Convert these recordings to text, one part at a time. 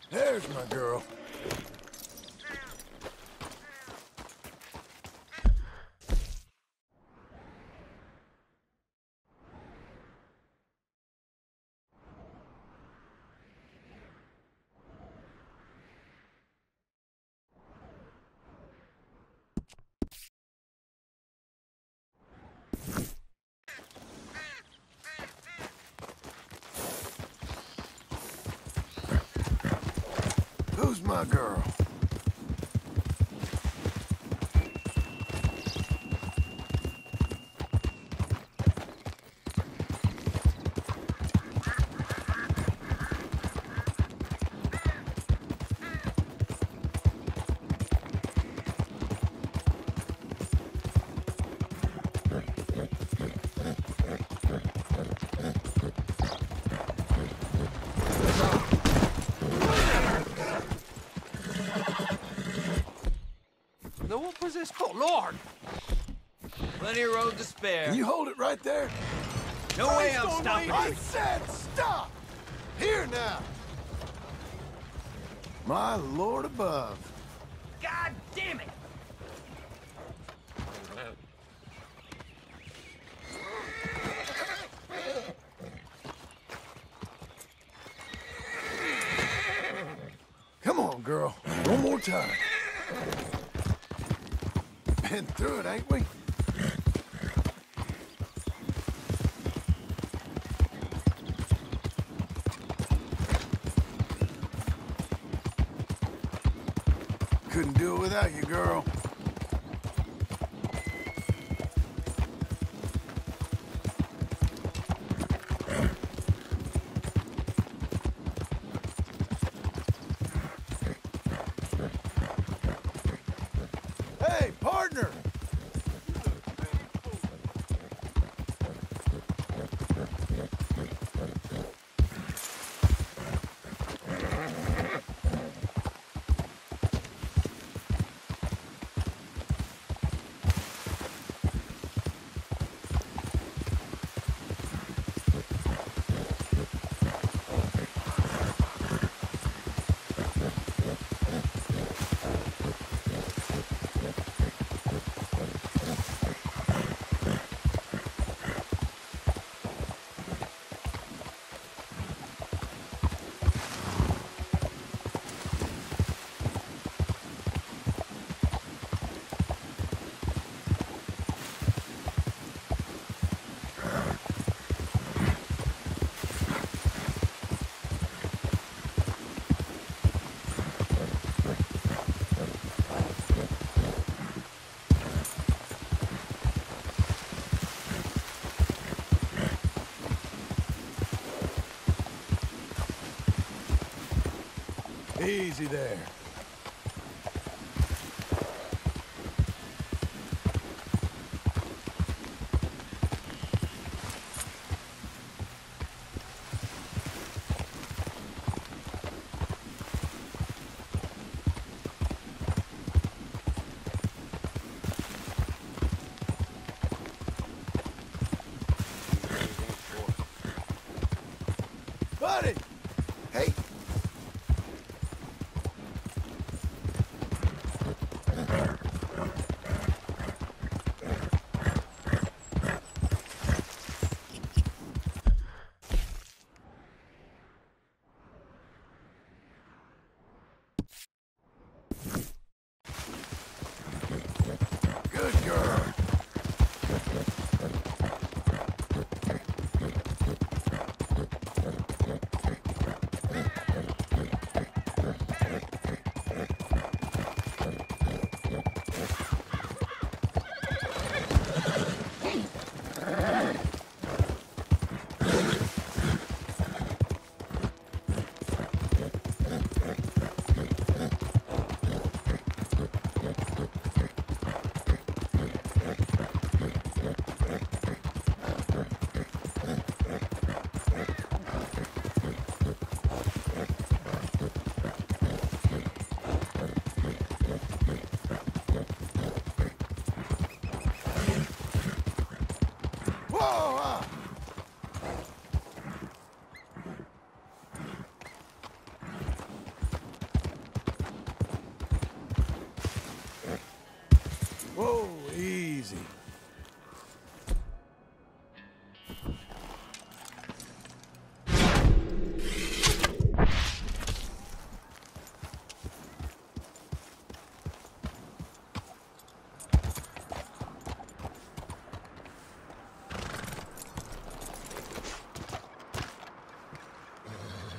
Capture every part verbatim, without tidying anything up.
There's my girl. Who's my girl? Now what was this for? Lord! Plenty of road to spare. Can you hold it right there? No way I'm stopping I you. said stop! Here now! My lord above. God damn it! Come on, girl. One more time. Been through it, ain't we? Couldn't do it without you, girl. Hey, partner! Easy there. Buddy! Hey! Good girl.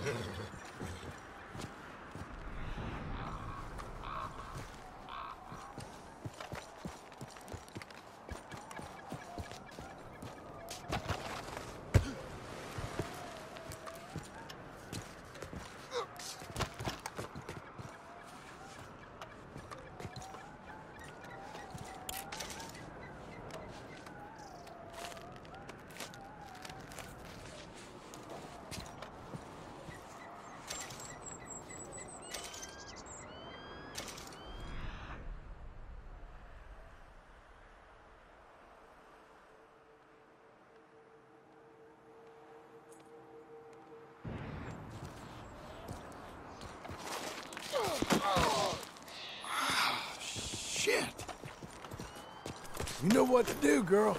Shit! You know what to do, girl.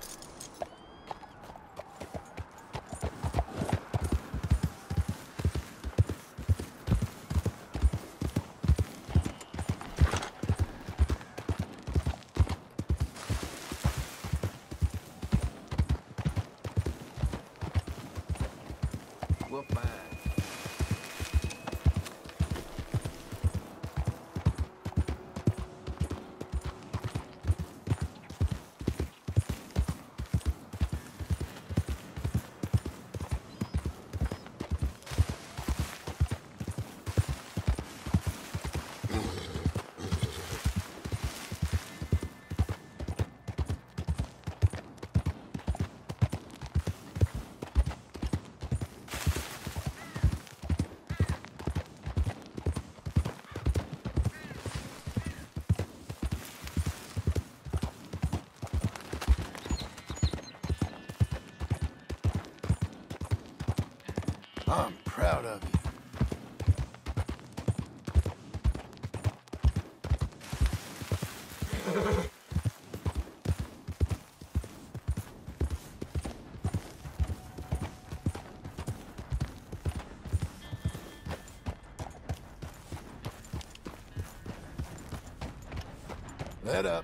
We're fine. I'm proud of you. Let up.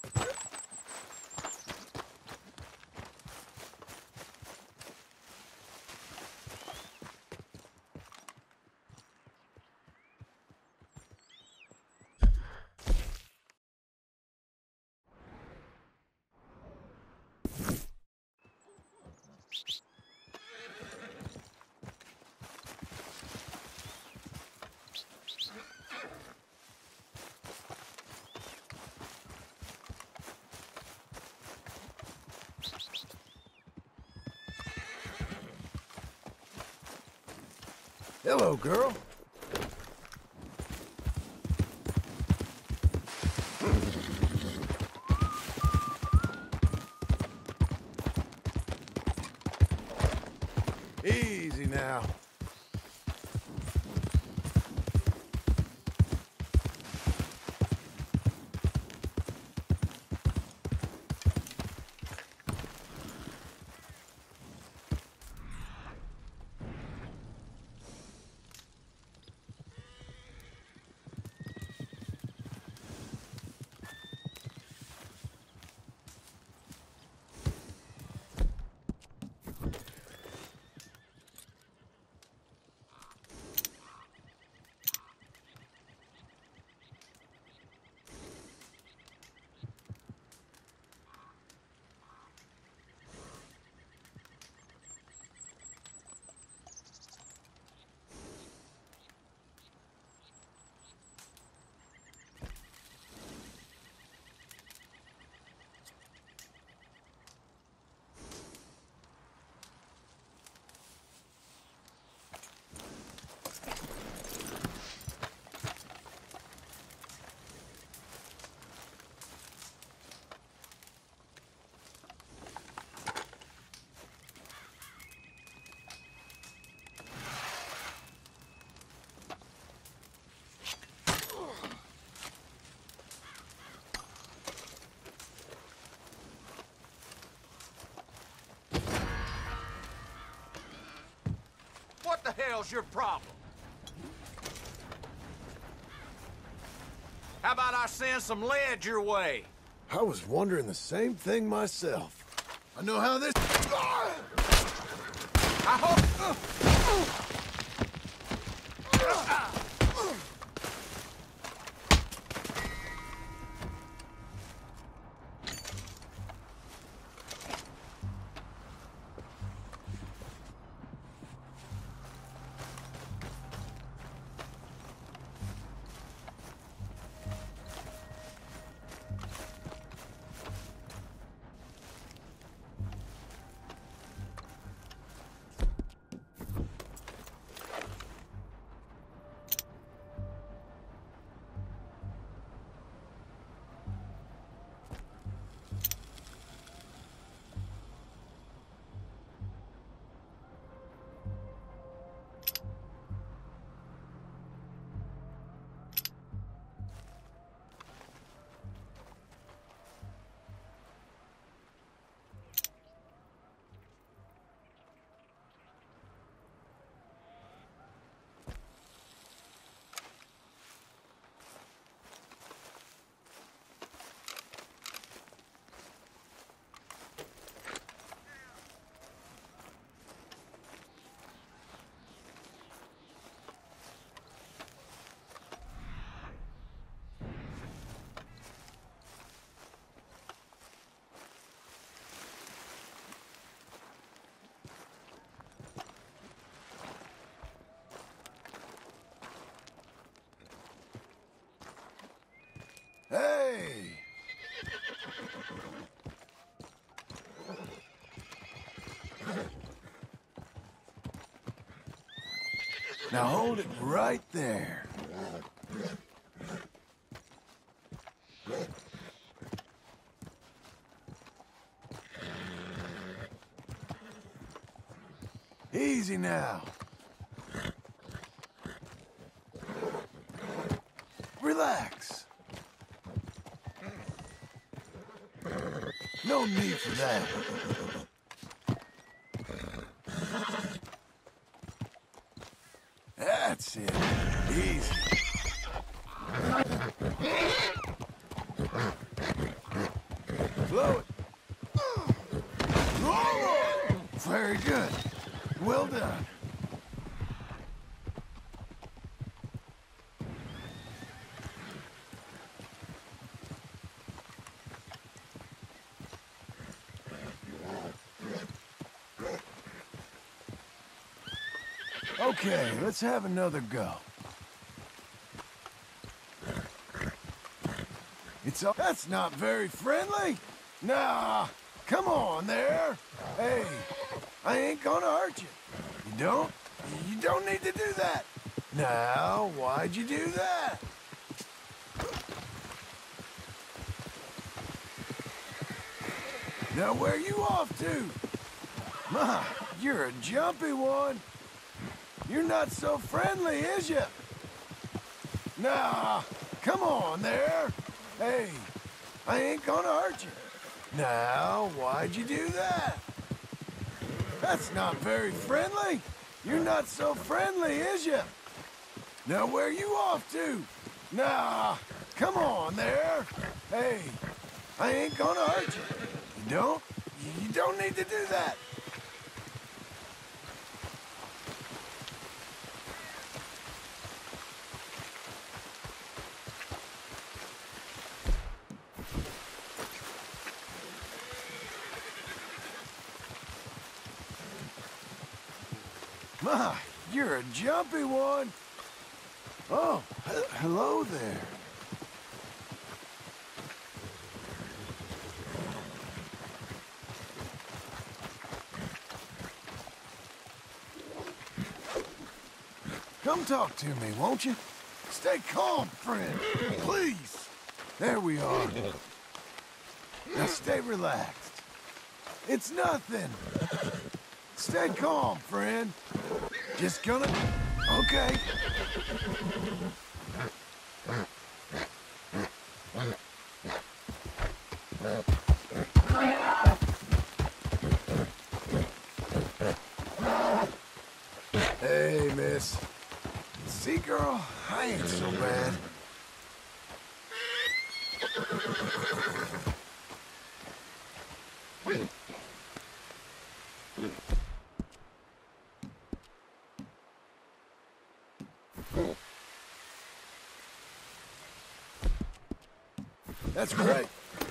Hello, girl. Easy now. What the hell's your problem? How about I send some lead your way? I was wondering the same thing myself. I know how this... I hope... Hey! Now hold it right there. Easy now. Relax. No need for that. That's it. Easy. Blow it. Oh, very good. Well done. Okay, let's have another go. It's all... That's not very friendly. Nah, come on there. Hey, I ain't gonna hurt you. You don't? You don't need to do that. Now, why'd you do that? Now, where you off to? Ma, you're a jumpy one. You're not so friendly, is ya? Nah, come on there. Hey, I ain't gonna hurt you. Now, why'd you do that? That's not very friendly. You're not so friendly, is ya? Now, where you off to? Nah, come on there. Hey, I ain't gonna hurt you. You don't? You don't need to do that. My, you're a jumpy one. Oh, he hello there. Come talk to me, won't you? Stay calm, friend. Please. There we are. Now stay relaxed. It's nothing. Stay calm, friend. Just gonna... Okay. Hey, miss. See, girl, I ain't so bad. That's great.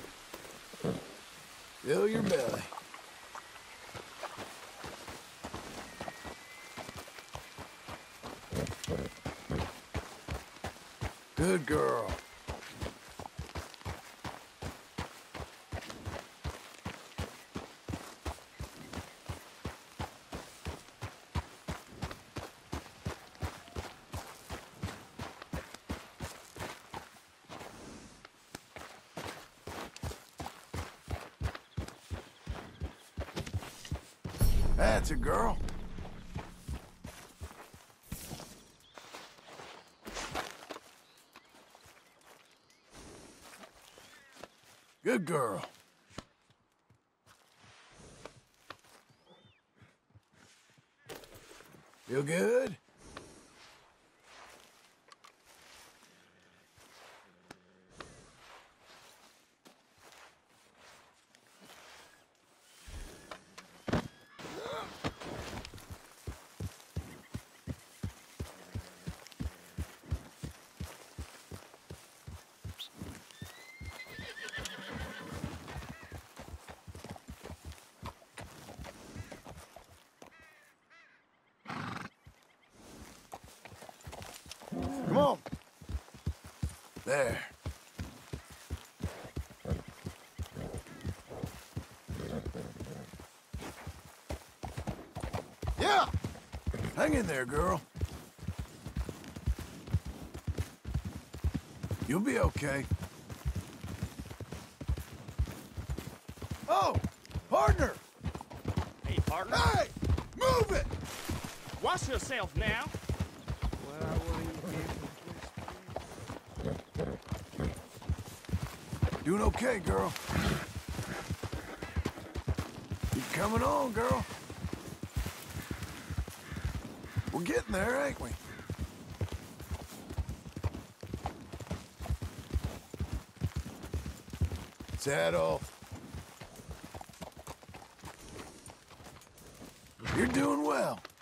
Fill your belly. Good girl. That's a girl. Good girl. Feel good? Come on. There. Yeah! Hang in there, girl. You'll be okay. Oh! Partner! Hey, partner. Hey! Move it! Watch yourself now. Doing okay, girl. Keep coming on, girl. We're getting there, ain't we? Saddle. You're doing well.